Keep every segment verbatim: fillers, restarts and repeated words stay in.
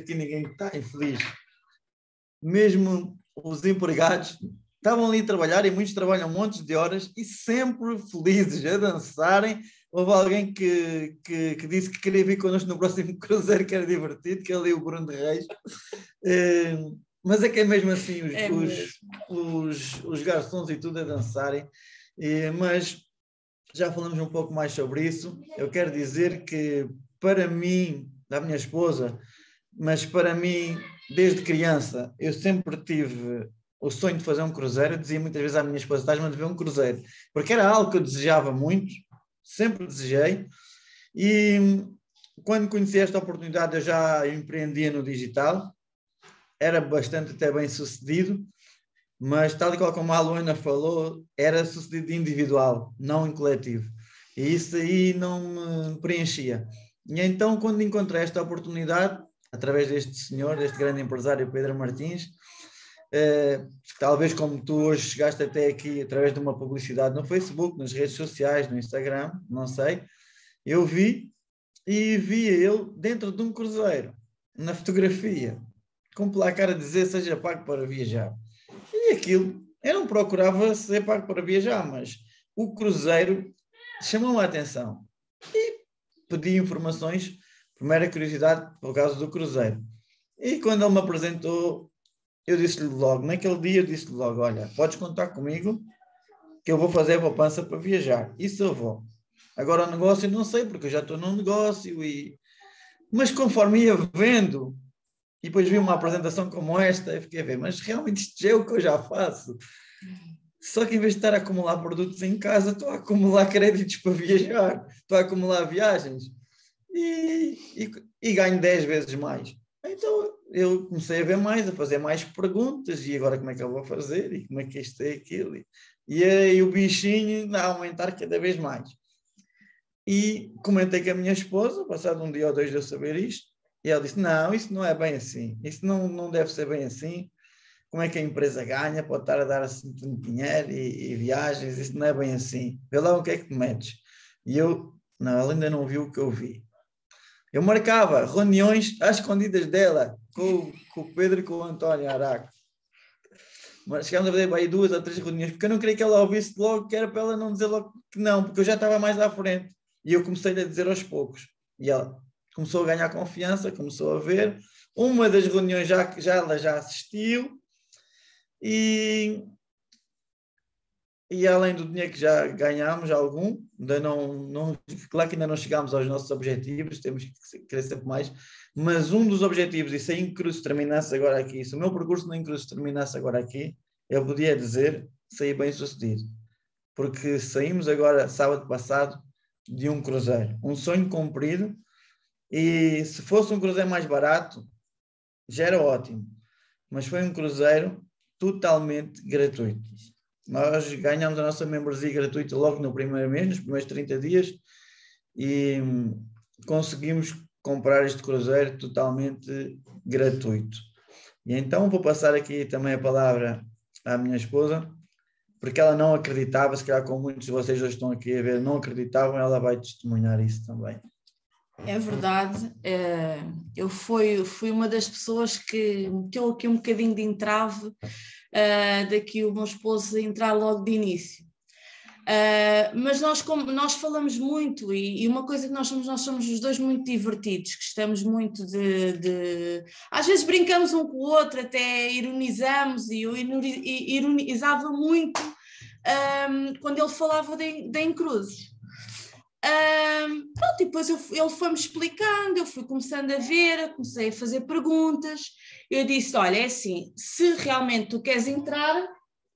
aqui ninguém está infeliz. Mesmo os empregados estavam ali a trabalhar, e muitos trabalham montes de horas e sempre felizes a dançarem. Houve alguém que, que, que disse que queria vir connosco no próximo cruzeiro, que era divertido, que é ali o Bruno de Reis. É, mas é que é mesmo assim, os, é os, os, os garçons e tudo a dançarem. É, mas já falamos um pouco mais sobre isso. Eu quero dizer que, para mim, da minha esposa, mas para mim, desde criança, eu sempre tive o sonho de fazer um cruzeiro. Eu dizia muitas vezes à minha esposa: estás-me a ver um cruzeiro, porque era algo que eu desejava muito, sempre desejei. E quando conheci esta oportunidade, eu já empreendia no digital, era bastante até bem sucedido, mas tal e qual como a Luana falou, era sucedido individual, não em coletivo, e isso aí não me preenchia. E então, quando encontrei esta oportunidade, através deste senhor, deste grande empresário Pedro Martins, eh, talvez como tu hoje chegaste até aqui através de uma publicidade no Facebook, nas redes sociais, no Instagram, não sei, eu vi e via ele dentro de um cruzeiro, na fotografia, com placar a dizer seja pago para viajar. E aquilo, eu não procurava ser pago para viajar, mas o cruzeiro chamou-me a atenção. E pedi informações, primeira curiosidade, por causa do cruzeiro. E quando ele me apresentou, eu disse-lhe logo, naquele dia eu disse-lhe logo: olha, podes contar comigo, que eu vou fazer a poupança para viajar. Isso eu vou. Agora o negócio não sei, porque eu já estou num negócio, e... mas conforme ia vendo, e depois vi uma apresentação como esta, eu fiquei a ver, mas realmente isto já é o que eu já faço. Só que em vez de estar a acumular produtos em casa, estou a acumular créditos para viajar, estou a acumular viagens, e, e, e ganho dez vezes mais. Então eu comecei a ver mais, a fazer mais perguntas, e agora como é que eu vou fazer, e como é que isto é aquilo, e, e aí o bichinho a aumentar cada vez mais. E comentei com a minha esposa, passado um dia ou dois de eu saber isto, e ela disse: não, isso não é bem assim, isso não, não deve ser bem assim. Como é que a empresa ganha? Pode estar a dar assim tanto dinheiro e, e viagens, isso não é bem assim. Vê lá o que é que te metes. E eu, não, ela ainda não viu o que eu vi. Eu marcava reuniões às escondidas dela, com, com o Pedro e com o António Araco. Mas chegámos a fazer aí duas ou três reuniões, porque eu não queria que ela ouvisse logo, que era para ela não dizer logo que não, porque eu já estava mais à frente. E eu comecei a dizer aos poucos. E ela começou a ganhar confiança, começou a ver. Uma das reuniões já, já ela já assistiu. E, e além do dinheiro que já ganhámos, algum, ainda não, não, claro que ainda não chegámos aos nossos objetivos, temos que querer sempre mais, mas um dos objetivos, e se a Incruz terminasse agora aqui, se o meu percurso na Incruz terminasse agora aqui, eu podia dizer: saí bem sucedido, porque saímos agora, sábado passado, de um cruzeiro, um sonho cumprido, e se fosse um cruzeiro mais barato, já era ótimo, mas foi um cruzeiro totalmente gratuito. Nós ganhamos a nossa membresia gratuita logo no primeiro mês, nos primeiros trinta dias, e conseguimos comprar este cruzeiro totalmente gratuito. E então vou passar aqui também a palavra à minha esposa, porque ela não acreditava, se calhar como muitos de vocês hoje estão aqui a ver, não acreditavam, ela vai testemunhar isso também. É verdade, eu fui, fui uma das pessoas que meteu aqui um bocadinho de entrave uh, daqui o meu esposo entrar logo de início. Uh, mas nós, como, nós falamos muito, e, e uma coisa que nós somos, nós somos os dois muito divertidos, gostamos muito de, de... Às vezes brincamos um com o outro, até ironizamos, e eu ironizava muito um, quando ele falava de, de encruzes. Um, pronto, e depois eu, ele foi-me explicando, eu fui começando a ver, comecei a fazer perguntas. Eu disse: olha, é assim, se realmente tu queres entrar,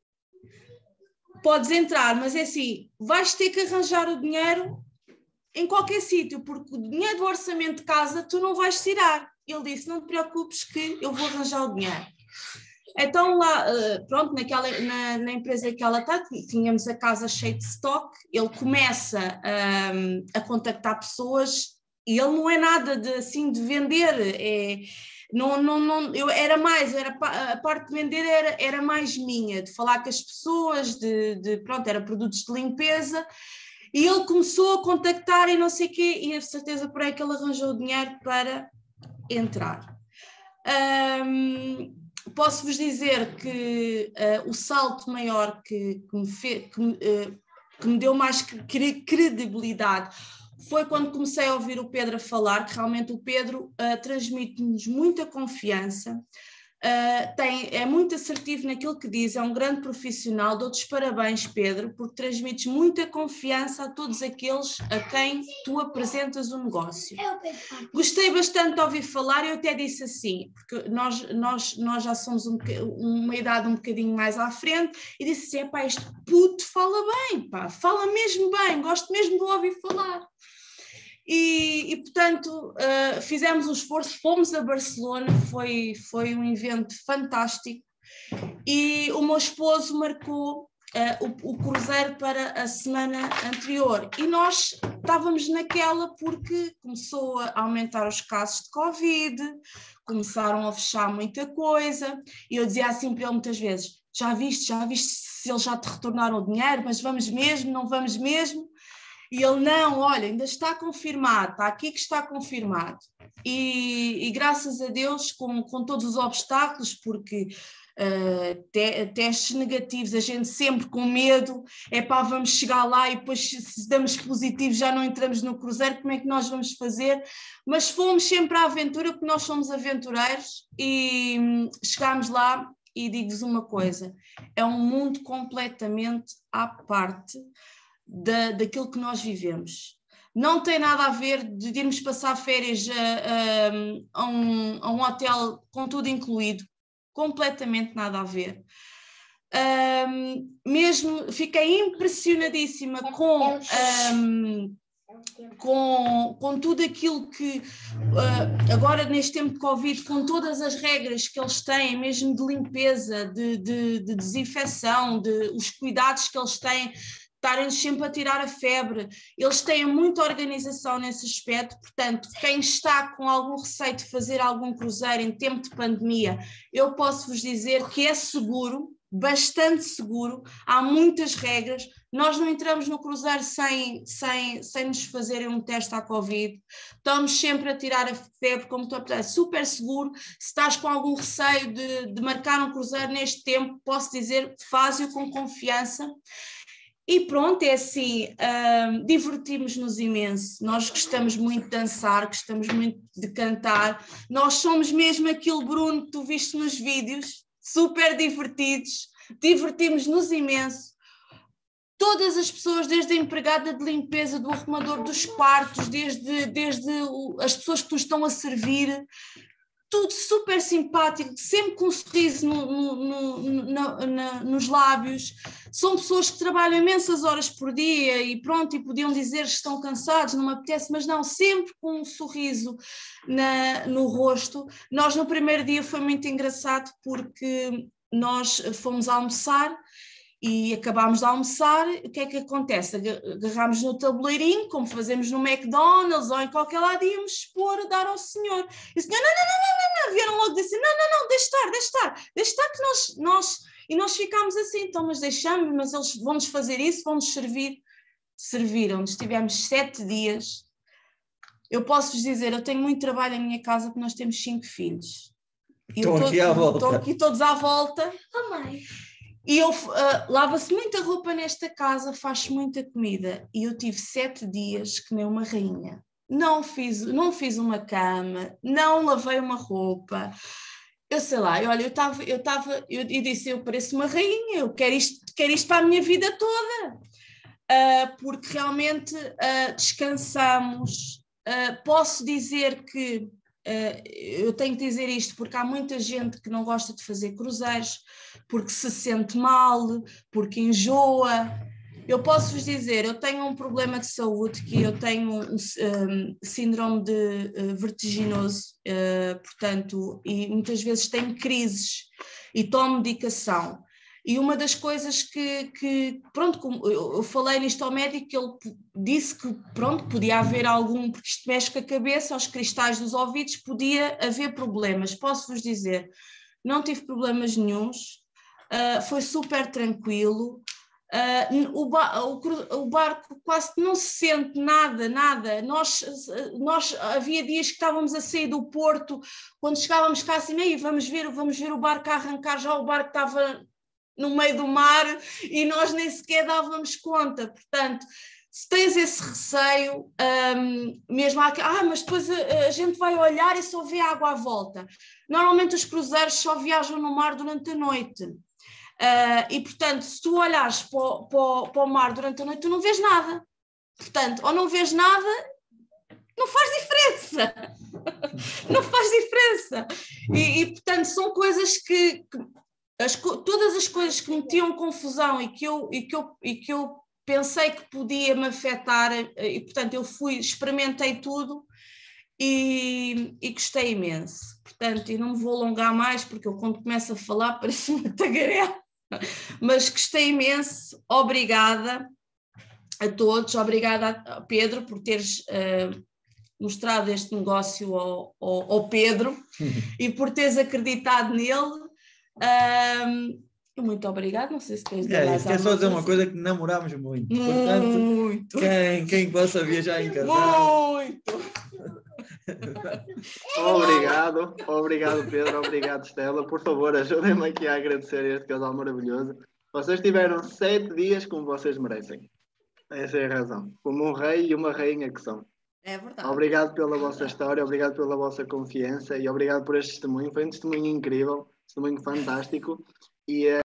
podes entrar, mas é assim, vais ter que arranjar o dinheiro em qualquer sítio, porque o dinheiro do orçamento de casa tu não vais tirar. Ele disse: não te preocupes que eu vou arranjar o dinheiro. Então lá, pronto, naquela, na, na empresa que ela está, tínhamos a casa cheia de stock. Ele começa um, a contactar pessoas, e ele não é nada de, assim, de vender, é, não, não, não, eu era mais, era, a parte de vender era, era mais minha, de falar com as pessoas, de, de, pronto, era produtos de limpeza, e ele começou a contactar e não sei o quê, e a certeza por aí que ele arranjou o dinheiro para entrar. Um, posso-vos dizer que uh, o salto maior que, que, me, fe, que, uh, que me deu mais credibilidade foi quando comecei a ouvir o Pedro a falar, que realmente o Pedro uh, transmite-nos muita confiança. Uh, tem, é muito assertivo naquilo que diz, é um grande profissional. Dou-te os parabéns, Pedro, porque transmites muita confiança a todos aqueles a quem tu apresentas o negócio. Gostei bastante de ouvir falar, eu até disse assim, porque nós, nós, nós já somos um, uma idade um bocadinho mais à frente, e disse assim, pá, este puto fala bem, pá, fala mesmo bem, gosto mesmo de ouvir falar. E, e portanto, uh, fizemos um esforço, fomos a Barcelona, foi, foi um evento fantástico, e o meu esposo marcou uh, o, o cruzeiro para a semana anterior, e nós estávamos naquela porque começou a aumentar os casos de Covid, começaram a fechar muita coisa, e eu dizia assim para ele muitas vezes, já viste, já viste se eles já te retornaram o dinheiro, mas vamos mesmo, não vamos mesmo? E ele, não, olha, ainda está confirmado, está aqui que está confirmado. E, e graças a Deus, com, com todos os obstáculos, porque uh, te, testes negativos, a gente sempre com medo, é pá, vamos chegar lá e depois se damos positivo já não entramos no cruzeiro, como é que nós vamos fazer? Mas fomos sempre à aventura, porque nós somos aventureiros, e hum, chegámos lá e digo-vos uma coisa, é um mundo completamente à parte Da, daquilo que nós vivemos. Não tem nada a ver de irmos passar férias a, a, a, um, a um hotel com tudo incluído, completamente nada a ver. Um, mesmo fiquei impressionadíssima com, um, com, com tudo aquilo que uh, agora neste tempo de Covid, com todas as regras que eles têm, mesmo de limpeza, de, de, de desinfecção, de, os cuidados que eles têm, estarem sempre a tirar a febre, eles têm muita organização nesse aspecto, portanto, quem está com algum receio de fazer algum cruzeiro em tempo de pandemia, eu posso vos dizer que é seguro, bastante seguro, há muitas regras, nós não entramos no cruzeiro sem, sem, sem nos fazerem um teste à Covid, estamos sempre a tirar a febre, como estou a dizer, é super seguro. Se estás com algum receio de, de marcar um cruzeiro neste tempo, posso dizer, faz-o com confiança. E pronto, é assim, uh, divertimos-nos imenso, nós gostamos muito de dançar, gostamos muito de cantar, nós somos mesmo aquele Bruno que tu viste nos vídeos, super divertidos, divertimos-nos imenso. Todas as pessoas, desde a empregada de limpeza, do arrumador dos quartos, desde, desde as pessoas que nos estão a servir, tudo super simpático, sempre com um sorriso no, no, no, no, no, nos lábios. São pessoas que trabalham imensas horas por dia e pronto, e podiam dizer que estão cansados, não me apetece, mas não, sempre com um sorriso na, no rosto. Nós no primeiro dia foi muito engraçado porque nós fomos almoçar e acabámos de almoçar, o que é que acontece? Agarramos no tabuleirinho, como fazemos no McDonald's ou em qualquer lado, íamos expor, dar ao senhor. E o senhor, não, não, não, não, não, vieram logo dizer, não, não, não, deixa estar, deixa estar, deixa estar que nós, nós, e nós ficámos assim, então, mas deixamos, mas eles vão-nos fazer isso, vão-nos servir. Serviram-nos, tivemos sete dias. Eu posso-vos dizer, eu tenho muito trabalho em minha casa, porque nós temos cinco filhos. Estão aqui à volta. Estão aqui todos à volta. Oh, mãe. E eu, uh, lava-se muita roupa nesta casa, faz-se muita comida. E eu tive sete dias que nem uma rainha. Não fiz, não fiz uma cama, não lavei uma roupa. Eu sei lá, olha, eu estava, eu estava, eu, eu disse, eu pareço uma rainha, eu quero isto, quero isto para a minha vida toda. Uh, porque realmente uh, descansamos. Uh, posso dizer que Uh, eu tenho que dizer isto porque há muita gente que não gosta de fazer cruzeiros, porque se sente mal, porque enjoa. Eu posso vos dizer, eu tenho um problema de saúde, que eu tenho um, um síndrome de uh, vertiginoso, uh, portanto, e muitas vezes tenho crises e tomo medicação. E uma das coisas que, que pronto, eu falei nisto ao médico, ele disse que, pronto, podia haver algum, porque isto mexe com a cabeça, aos cristais dos ouvidos, podia haver problemas. Posso-vos dizer, não tive problemas nenhuns, uh, foi super tranquilo, Uh, o, ba o, o barco quase não se sente nada, nada. Nós, nós havia dias que estávamos a sair do porto, quando chegávamos cá assim, Ei, vamos ver, vamos ver o barco a arrancar, já o barco estava no meio do mar e nós nem sequer dávamos conta. Portanto, se tens esse receio, um, mesmo há, ah, mas depois a, a gente vai olhar e só vê água à volta. Normalmente os cruzeiros só viajam no mar durante a noite. Uh, e, portanto, se tu olhares para o, para, o, para o mar durante a noite, tu não vês nada. Portanto, ou não vês nada, não faz diferença. Não faz diferença. E, e, portanto, são coisas que... que as, todas as coisas que me metiam confusão e que, eu, e, que eu, e que eu pensei que podia me afetar, e, portanto, eu fui, experimentei tudo e, e gostei imenso. Portanto, e não me vou alongar mais, porque eu, quando começo a falar, parece-me uma tagarela. Mas gostei imenso, obrigada a todos, obrigada a Pedro por teres uh, mostrado este negócio ao, ao, ao Pedro e por teres acreditado nele. Um, muito obrigada, não sei se queres dizer é, mais isso, quer só dizer coisa. uma coisa, que namorámos muito. Muito. Portanto, quem, quem possa viajar em casal... Muito. Obrigado, obrigado Pedro, obrigado Stella. Por favor, ajudem-me aqui a agradecer este casal maravilhoso. Vocês tiveram sete dias como vocês merecem. Essa é a razão. Como um rei e uma rainha que são. É verdade. Obrigado pela vossa história, obrigado pela vossa confiança e obrigado por este testemunho. Foi um testemunho incrível, um testemunho fantástico. E